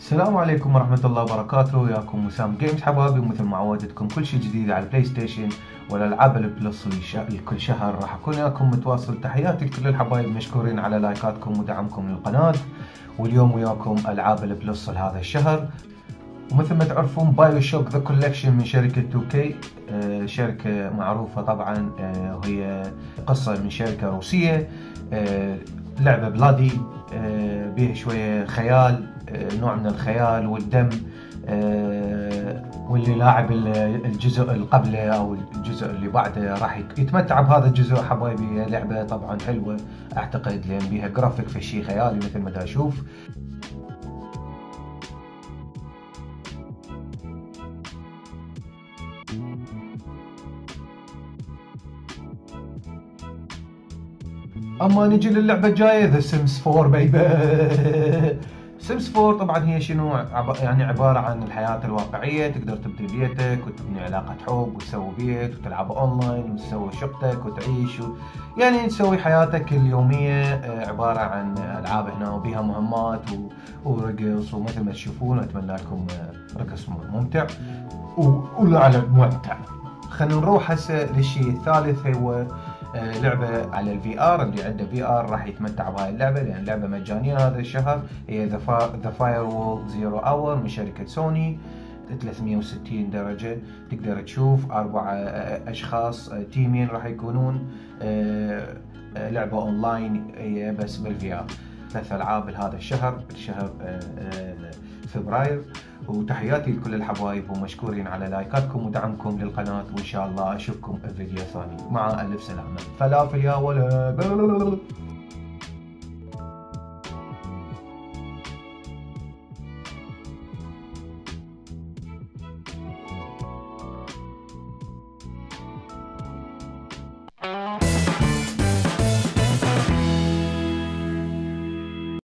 السلام عليكم ورحمة الله وبركاته، وياكم وسام جيمز حبايبي. مثل ما عودتكم كل شيء جديد على البلاي ستيشن والالعاب البلس كل شهر راح اكون وياكم متواصل. تحياتي لكل الحبايب، مشكورين على لايكاتكم ودعمكم للقناة. واليوم وياكم العاب البلس لهذا الشهر. ومثل ما تعرفون بايو شوك ذا كولكشن من شركة 2K، شركة معروفة طبعا، وهي قصة من شركة روسية. لعبة بلادي، بيه شوية خيال، نوع من الخيال والدم. واللي لاعب الجزء اللي قبله او الجزء اللي بعده راح يتمتع بهذا الجزء حبايبي. لعبة طبعا حلوة اعتقد، لان بيها جرافيك في شيء خيالي مثل ما دا اشوف. اما نجي للعبه الجايه، ذا سيمز 4 بيبي. سيمز 4 طبعا هي شنو، يعني عباره عن الحياه الواقعيه. تقدر تبني بيتك وتبني علاقه حب وتسوي بيت وتلعب اونلاين وتسوي شقتك وتعيش يعني تسوي حياتك اليوميه. عباره عن العاب هنا وبيها مهمات ورقص، ومثل ما تشوفون اتمنى لكم رقص ممتع ولعب ممتع. خلينا نروح هسه للشيء الثالث، هو لعبة على الفي ار. اللي عنده في ار راح يتمتع بهاي اللعبة، لأن لعبة مجانية هذا الشهر. هي ذا فاير وول زيرو اور من شركة سوني، 360 درجة. تقدر تشوف 4 أشخاص تيمين راح يكونون. لعبة أونلاين هي بس بالفي ار. 3 ألعاب لهذا الشهر، شهر فبراير. وتحياتي لكل الحبايب، ومشكورين على لايكاتكم ودعمكم للقناة. وإن شاء الله أشوفكم بفيديو ثاني. مع ألف سلامة. فلافل يا ولد.